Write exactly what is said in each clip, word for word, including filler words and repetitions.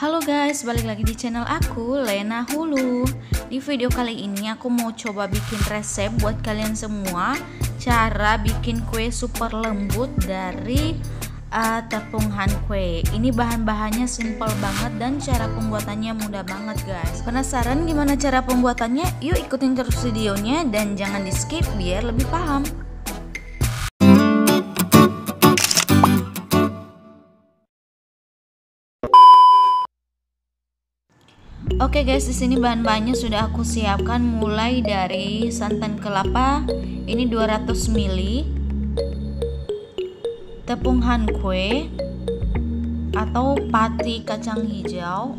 Halo guys, balik lagi di channel aku, Lena Hulu. Di video kali ini aku mau coba bikin resep buat kalian semua, cara bikin kue super lembut dari uh, Tepung Hun Kwe. Ini bahan-bahannya simple banget dan cara pembuatannya mudah banget guys. Penasaran gimana cara pembuatannya? Yuk ikutin terus videonya dan jangan di skip biar lebih paham. Oke guys, di sini bahan-bahannya sudah aku siapkan, mulai dari santan kelapa ini dua ratus mililiter, tepung Han Kwe atau pati kacang hijau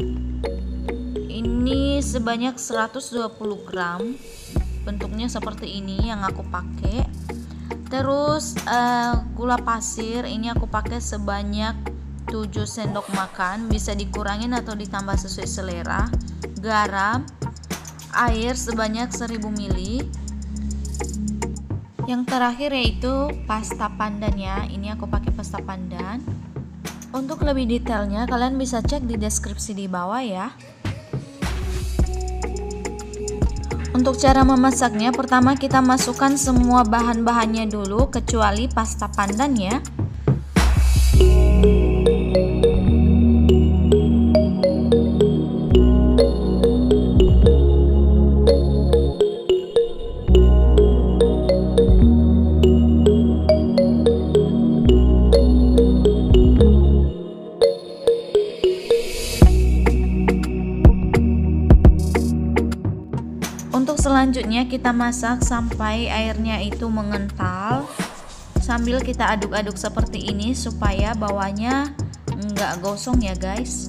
ini sebanyak seratus dua puluh gram, bentuknya seperti ini yang aku pakai. Terus uh, gula pasir ini aku pakai sebanyak tujuh sendok makan, bisa dikurangin atau ditambah sesuai selera. Garam, air sebanyak seribu mililiter. Yang terakhir yaitu pasta pandan ya. Ini aku pakai pasta pandan. Untuk lebih detailnya kalian bisa cek di deskripsi di bawah ya. Untuk cara memasaknya, pertama kita masukkan semua bahan-bahannya dulu kecuali pasta pandan ya. Untuk selanjutnya kita masak sampai airnya itu mengental, sambil kita aduk-aduk seperti ini supaya bawahnya nggak gosong ya guys.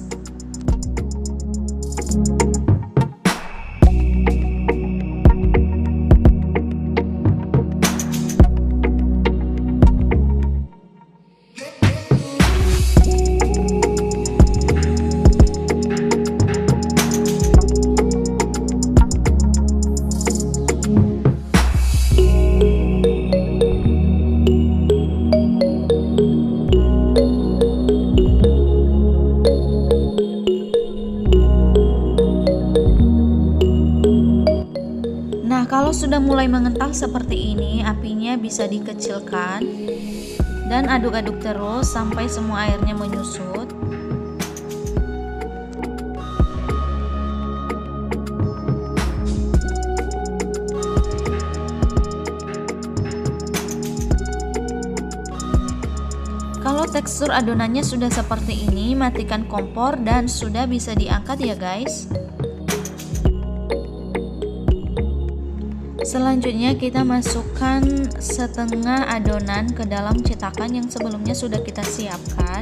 Nah, kalau sudah mulai mengental seperti ini, apinya bisa dikecilkan dan aduk-aduk terus sampai semua airnya menyusut. Kalau tekstur adonannya sudah seperti ini, matikan kompor dan sudah bisa diangkat ya guys. Selanjutnya kita masukkan setengah adonan ke dalam cetakan yang sebelumnya sudah kita siapkan.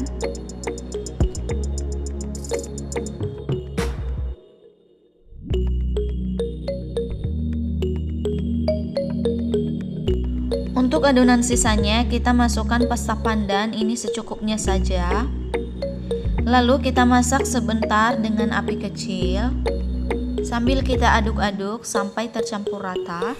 Untuk adonan sisanya kita masukkan pasta pandan ini secukupnya saja. Lalu kita masak sebentar dengan api kecil sambil kita aduk-aduk sampai tercampur rata.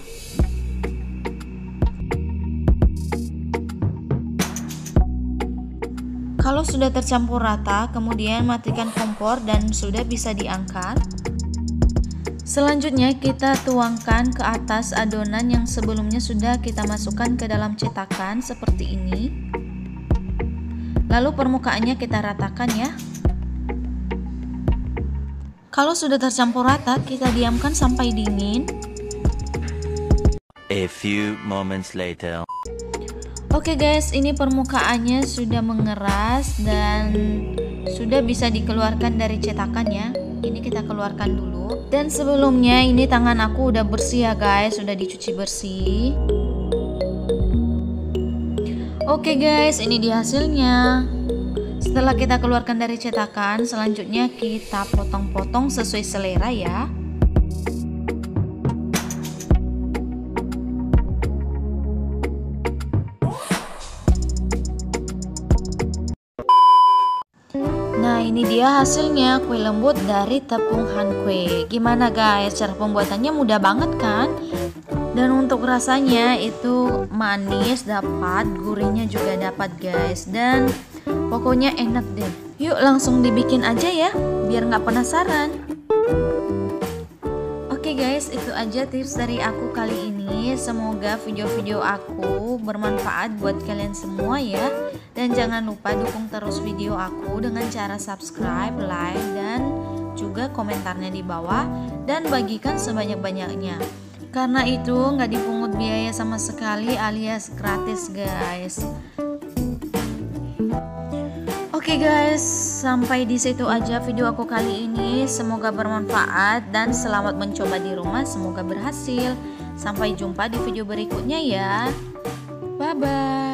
Kalau sudah tercampur rata, kemudian matikan kompor dan sudah bisa diangkat. Selanjutnya kita tuangkan ke atas adonan yang sebelumnya sudah kita masukkan ke dalam cetakan seperti ini. Lalu permukaannya kita ratakan ya. Kalau sudah tercampur rata, kita diamkan sampai dingin. A few moments later. Oke guys, ini permukaannya sudah mengeras dan sudah bisa dikeluarkan dari cetakannya. Ini kita keluarkan dulu. Dan sebelumnya ini tangan aku udah bersih ya guys, sudah dicuci bersih. Oke guys, ini dia hasilnya. Setelah kita keluarkan dari cetakan, selanjutnya kita potong-potong sesuai selera ya. Nah, ini dia hasilnya kue lembut dari tepung Han Kwe. Gimana guys, cara pembuatannya mudah banget kan? Dan untuk rasanya itu manis dapat, gurihnya juga dapat guys. Dan pokoknya enak deh. Yuk langsung dibikin aja ya, biar nggak penasaran. Oke guys, itu aja tips dari aku kali ini. Semoga video-video aku bermanfaat buat kalian semua ya. Dan jangan lupa dukung terus video aku dengan cara subscribe, like, dan juga komentarnya di bawah. Dan bagikan sebanyak-banyaknya. Karena itu nggak dipungut biaya sama sekali alias gratis guys. Oke guys, sampai di situ aja video aku kali ini. Semoga bermanfaat dan selamat mencoba di rumah. Semoga berhasil. Sampai jumpa di video berikutnya ya. Bye bye.